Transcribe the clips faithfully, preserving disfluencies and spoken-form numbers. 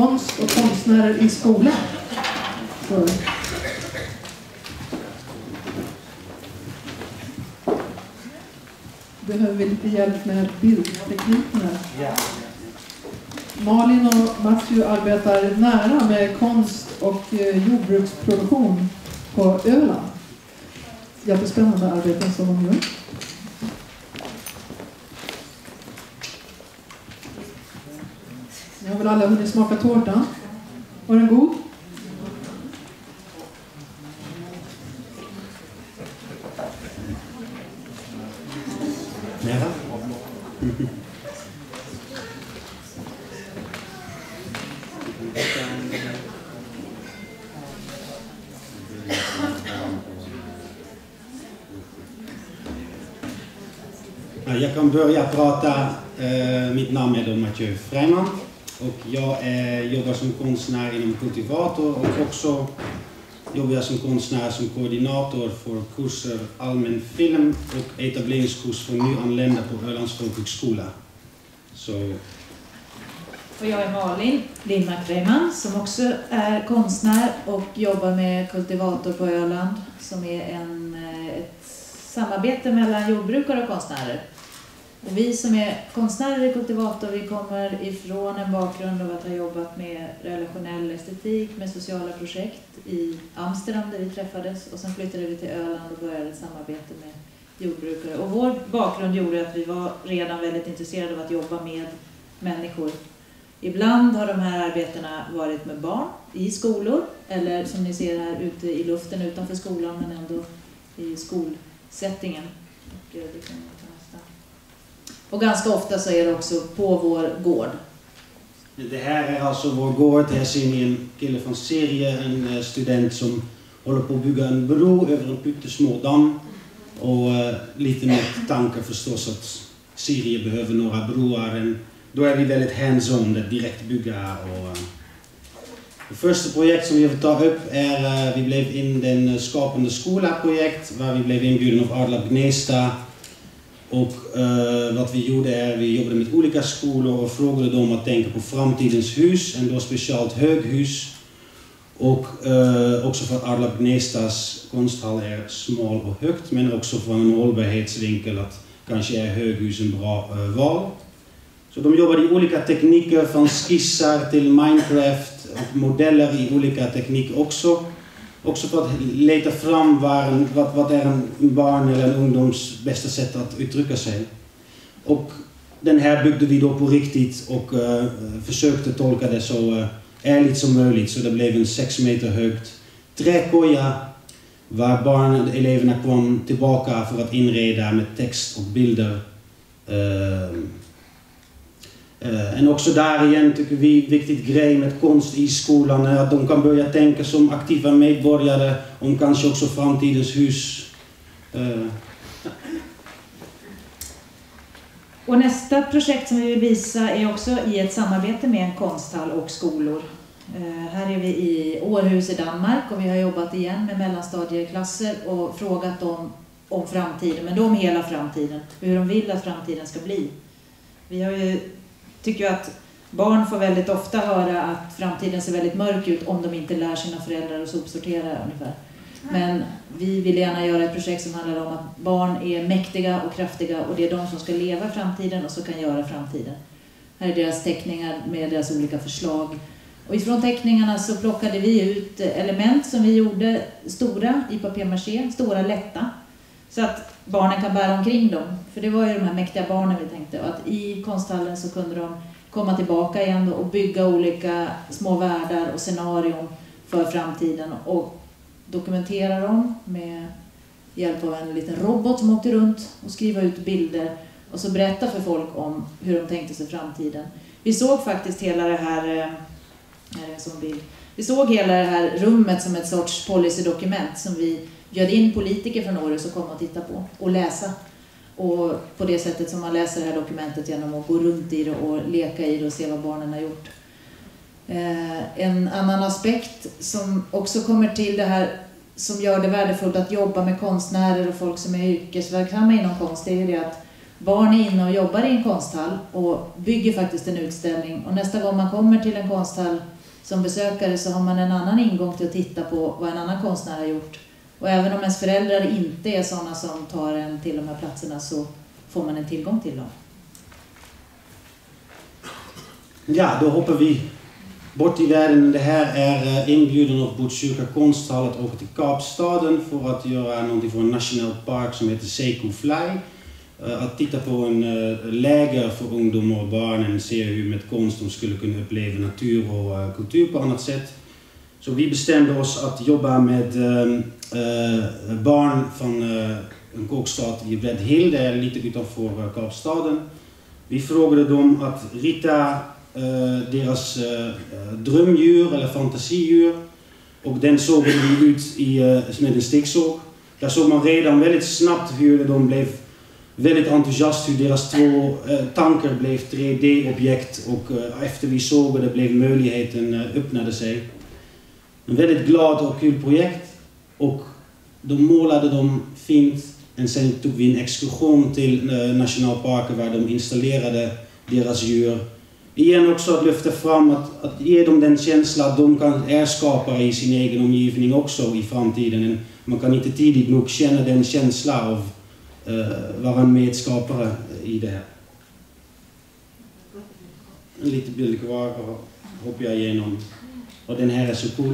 konst och konstnärer i skolan. Så. Behöver vi lite hjälp med bildtekniken här. Malin och Matthew arbetar nära med konst och eh, jordbruksproduktion på Öland. Jättespännande arbeten som de gör. Jag vill alla hunnit smaka tårtan. Var den god? Nära. Jag kan börja prata. Uh, mitt namn är Matthew Freiman och jag är, jobbar som konstnär inom Kultivator och också jobbar jag som konstnär som koordinator för kurser allmän film och etableringskurs för nyanlända på Ölands folkhögskola. Så. Och jag är Malin Lindmark Freiman som också är konstnär och jobbar med Kultivator på Öland som är en, ett samarbete mellan jordbrukare och konstnärer. Och vi som är konstnärer i Kultivator, vi kommer ifrån en bakgrund av att ha jobbat med relationell estetik, med sociala projekt i Amsterdam där vi träffades. Och sen flyttade vi till Öland och började ett samarbete med jordbrukare. Och vår bakgrund gjorde att vi var redan väldigt intresserade av att jobba med människor. Ibland har de här arbetena varit med barn i skolor, eller som ni ser här ute i luften utanför skolan men ändå i skolsättningen. Och det kan Och ganska ofta så är det också på vår gård. Det här är alltså vår gård. Här ser ni en kille från Sverige, en student som håller på att bygga en bro över en pyttesmå damm. Och uh, lite med tankar förstås att Sverige behöver några broar. Då är vi väldigt hands-on, att direkt bygga. Och, uh, det första projekt som vi vill ta upp är, uh, vi blev in den skapande skola-projekt, där vi blev inbjuden av Arlab Gnesta. Och uh, vad vi gjorde är, vi jobbade med olika skolor och frågade dem att tänka på framtidens hus, en då speciellt höghus. Och uh, också för Arlab Gnestas konsthall är smal och högt, men också från en hållbarhetsvinkel att kanske är höghus en bra uh, val. Så de jobbade i olika tekniker, från skissar till Minecraft och modeller i olika tekniker också. Också för att leta fram var, vad, vad är en barn eller en ungdoms bästa sätt att uttrycka sig. Och den här byggde vi då på riktigt och uh, försökte tolka det så uh, ärligt som möjligt. Så det blev en sex meter högt träkoja var barnen, eleverna kom tillbaka för att inreda med text och bilder. Uh, Uh, en också där igen tycker vi viktigt grej med konst i skolan är att de kan börja tänka som aktiva medborgare om kanske också framtidens hus. Uh. Och nästa projekt som vi vill visa är också i ett samarbete med en konsthall och skolor. Uh, här är vi i Århus i Danmark och vi har jobbat igen med mellanstadieklasser och frågat dem om framtiden, men då om hela framtiden, hur de vill att framtiden ska bli. Vi har ju tycker jag att barn får väldigt ofta höra att framtiden ser väldigt mörk ut om de inte lär sina föräldrar att sopsortera ungefär. Men vi vill gärna göra ett projekt som handlar om att barn är mäktiga och kraftiga och det är de som ska leva framtiden och som kan göra framtiden. Här är deras teckningar med deras olika förslag. Och ifrån teckningarna så plockade vi ut element som vi gjorde stora i papier-maché, stora lätta. Så att barnen kan bära omkring dem. För det var ju de här mäktiga barnen vi tänkte. Och att i konsthallen så kunde de komma tillbaka igen då och bygga olika små världar och scenarion för framtiden. Och dokumentera dem med hjälp av en liten robot som åkte runt och skriva ut bilder. Och så berätta för folk om hur de tänkte sig framtiden. Vi såg faktiskt hela det här, här är en sån bild. Vi såg hela det här rummet som ett sorts policydokument som vi bjöd in politiker från Århus och kom och titta på och läsa. Och på det sättet som man läser det här dokumentet genom att gå runt i det och leka i det och se vad barnen har gjort. Eh, en annan aspekt som också kommer till det här som gör det värdefullt att jobba med konstnärer och folk som är yrkesverksamma inom konst, det är det att barn är inne och jobbar i en konsthall och bygger faktiskt en utställning. Och nästa gång man kommer till en konsthall som besökare så har man en annan ingång till att titta på vad en annan konstnär har gjort. Och även om ens föräldrar inte är sådana som tar en till de här platserna så får man en tillgång till dem. Ja, då hoppar vi bort i världen. Det här är inbjuden av Botkyrka konsthall att åka till Kapstaden för att göra någonting för en national park som heter Seiko Fly. Att titta på en läger för ungdomar och barnen, se hur med konst de skulle kunna uppleva natur och kultur på annat sätt. Så vi bestämde oss att jobba med äh, barn från äh, en kåkstad i Bläddhill, det är lite utanför Kapstaden. Vi frågade dem att rita äh, deras äh, drömdjur eller fantasidjur och den såg vi ut i, äh, med en sticksåg. Där såg man redan väldigt snabbt hur de blev väldigt entusiast, hur deras två äh, tankar blev tre D-objekt och äh, efter vi såg det blev möjligheten äh, öppnade sig. En väldigt glad och kul projekt och de målade dem fint och sen tog vi en exkursion till äh, nationalparken där de installerade deras djur. Igen också att lyfta fram att, att ge dem den känslan att de kan är skapare i sin egen omgivning också i framtiden. Man kan inte tidigt nog känna den känslan av uh, vara en medskapare i det här. En liten bild kvar och hoppar jag igenom. Och den här är så cool.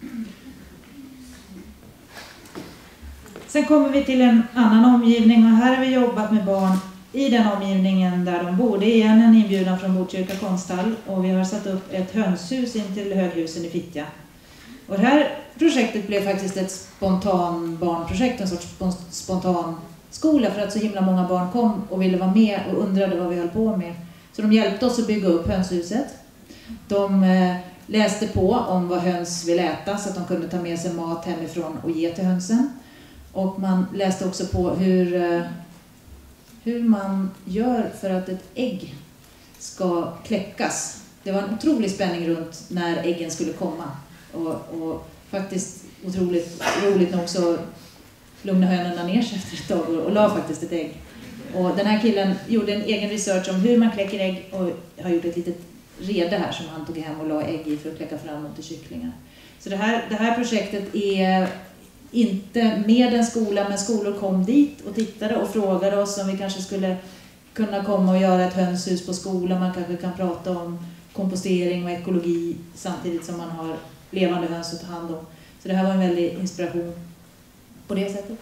Sen kommer vi till en annan omgivning och här har vi jobbat med barn i den omgivningen där de bor. Det är igen en inbjudan från Botkyrka konsthall och vi har satt upp ett hönshus in till Höghusen i Fittja. Och det här projektet blev faktiskt ett spontan barnprojekt, en sorts spontan skola för att så himla många barn kom och ville vara med och undrade vad vi höll på med. Så de hjälpte oss att bygga upp hönshuset. De eh, läste på om vad höns vill äta så att de kunde ta med sig mat hemifrån och ge till hönsen. Och man läste också på hur, eh, hur man gör för att ett ägg ska kläckas. Det var en otrolig spänning runt när äggen skulle komma. Och, och faktiskt otroligt roligt nog så lugna hönorna ner sig efter ett tag och, och la faktiskt ett ägg. Och den här killen gjorde en egen research om hur man kläcker ägg och har gjort ett litet rede här som han tog hem och la ägg i för att kläcka framåt till kycklingar. Så det här, det här projektet är inte med en skola, men skolor kom dit och tittade och frågade oss om vi kanske skulle kunna komma och göra ett hönshus på skolan. Man kanske kan prata om kompostering och ekologi samtidigt som man har levande höns att ta hand om. Så det här var en väldig inspiration på det sättet.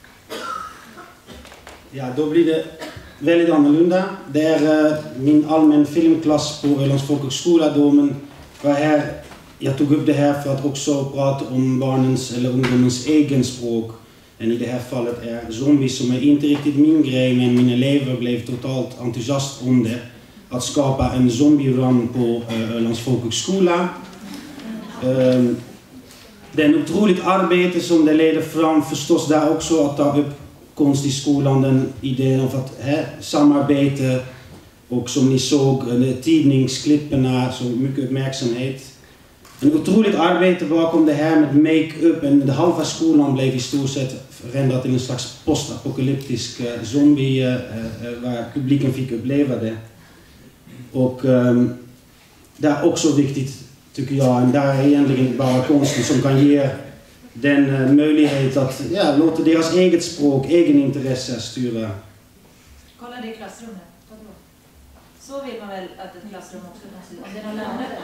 Ja, då blir det väldigt annorlunda. Det är uh, min allmän filmklass på Ölands folkhögskola då, men var här, jag tog upp det här för att också prata om barnens eller ungdomens egen språk. Men i det här fallet är zombies som är inte riktigt min grej, men mina elever blev totalt entusiast om det. Att skapa en zombie-run på uh, Ölands folkhögskola. Uh, det är ett otroligt arbete som det leder fram, förstås där också att ta upp konst i skolan, den idén om att här, samarbete och som ni såg, tidningsklipperna, så mycket uppmärksamhet. En otroligt arbete bakom det här med make-up, en halva skolan blev i stort sett förändrat till en slags postapokalyptisk uh, zombie uh, uh, waar publiken fick uppleva det. Och um, det är också viktigt tycker jag, och där är egentligen bara konsten som kan ge den uh, möjlighet att ja, låta deras eget språk, egen intresse styra. Kolla det klassrummet. Så vill man väl att ett klassrum också kan se ut. Om det är någon lärare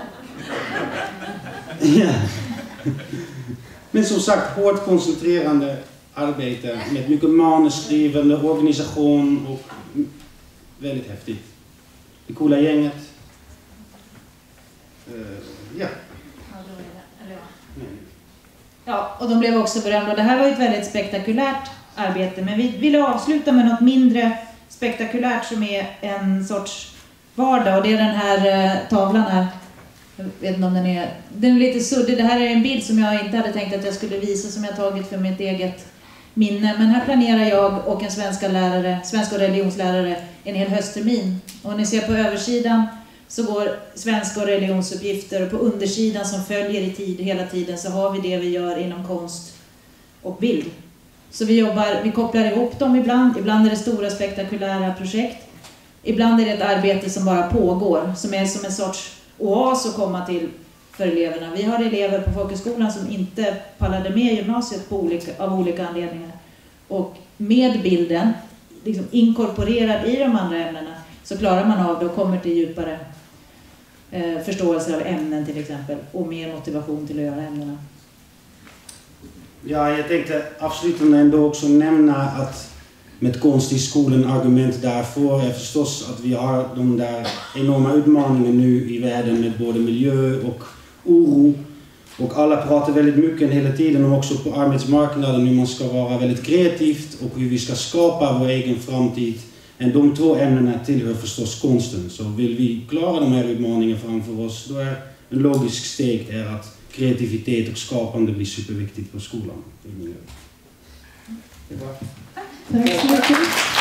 där. Ja. Men som sagt, hårt koncentrerande arbete med mycket manusskrivande, organisation och väldigt häftigt. Det coola gänget. Uh, ja. Ja, och de blev också berömda. Det här var ett väldigt spektakulärt arbete, men vi ville avsluta med något mindre spektakulärt som är en sorts vardag, och det är den här eh, tavlan här. Jag vet inte om den är... Den är lite suddig. Det här är en bild som jag inte hade tänkt att jag skulle visa, som jag tagit för mitt eget minne. Men här planerar jag och en svenska lärare, svenska och religionslärare en hel hösttermin. Och ni ser på översidan så går svenska och religionsuppgifter, och på undersidan som följer i tid hela tiden så har vi det vi gör inom konst och bild. Så vi jobbar, vi kopplar ihop dem ibland. Ibland är det stora spektakulära projekt. Ibland är det ett arbete som bara pågår, som är som en sorts oas att komma till för eleverna. Vi har elever på folkhögskolan som inte pallade med gymnasiet på olika, av olika anledningar. Och med bilden, liksom inkorporerad i de andra ämnena, så klarar man av det och kommer till djupare eh, förståelse av ämnen till exempel. Och mer motivation till att göra ämnena. Ja, jag tänkte avslutande ändå också nämna att med konst i skolan, argument därför är förstås att vi har de där enorma utmaningarna nu i världen med både miljö och oro. Och alla pratar väldigt mycket hela tiden, och också på arbetsmarknaden, hur man ska vara väldigt kreativt och hur vi ska skapa vår egen framtid. Men de två ämnena tillhör förstås konsten. Så vill vi klara de här utmaningarna framför oss, då är en logisk steg är att kreativitet och skapande blir superviktigt på skolan. Det var. Tack så mycket.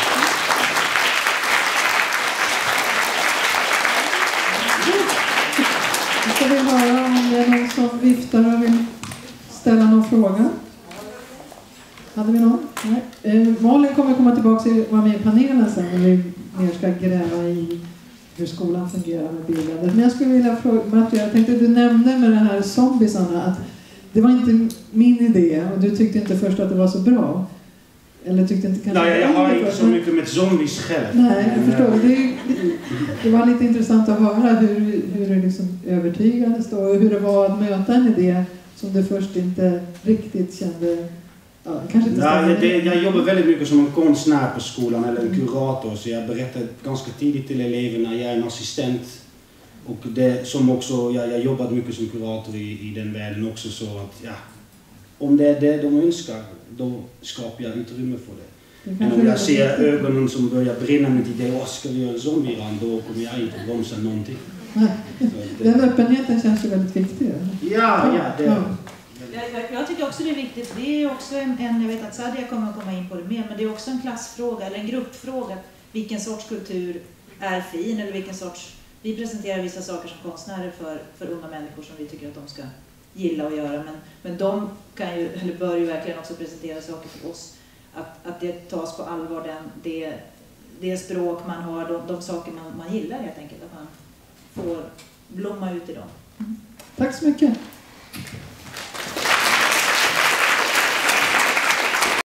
Ska vi höra om det är någon som viftar och vill ställa någon fråga? Hade vi någon? Nej. Eh, Malin kommer komma tillbaka och vara med i panelen sen när vi mer ska gräva i hur skolan fungerar med bildandet. Men jag skulle vilja fråga Mattias, jag tänkte att du nämnde med det här zombiesarna att det var inte min idé och du tyckte inte först att det var så bra. Eller tyckte inte kanske... Nej, jag har inte så mycket med zombies själv. Nej, jag förstår. Det, det, det var lite intressant att höra hur, hur det liksom övertygades då, och hur det var att möta en idé som du först inte riktigt kände... Ja, kanske inte Nej, det, jag jobbar väldigt mycket som en konstnär på skolan, eller en kurator, så jag berättar ganska tidigt till eleverna, jag är en assistent. Och det som också, ja, jag jobbat mycket som kurator i, i den världen också, så att ja, om det är det de önskar, då skapar jag utrymme för det. det Men om jag ser ögonen som börjar brinna med idé, vad ska vi göra en zombie-rand, då kommer jag inte bromsa någonting. Nej. Den öppenheten känns ju väldigt viktig. Ja, ja, det... Jag, jag, jag tycker också det är viktigt. Det är också en, en, jag vet att Sadia kommer att komma in på det mer, men det är också en klassfråga eller en gruppfråga. Vilken sorts kultur är fin, eller vilken sorts... Vi presenterar vissa saker som konstnärer för, för unga människor som vi tycker att de ska gilla att göra, men, men de kan ju, eller bör ju verkligen också presentera saker för oss. Att, att det tas på allvar, den, det, det språk man har, de, de saker man, man gillar helt enkelt, att man får blomma ut i dem. Mm. Tack så mycket.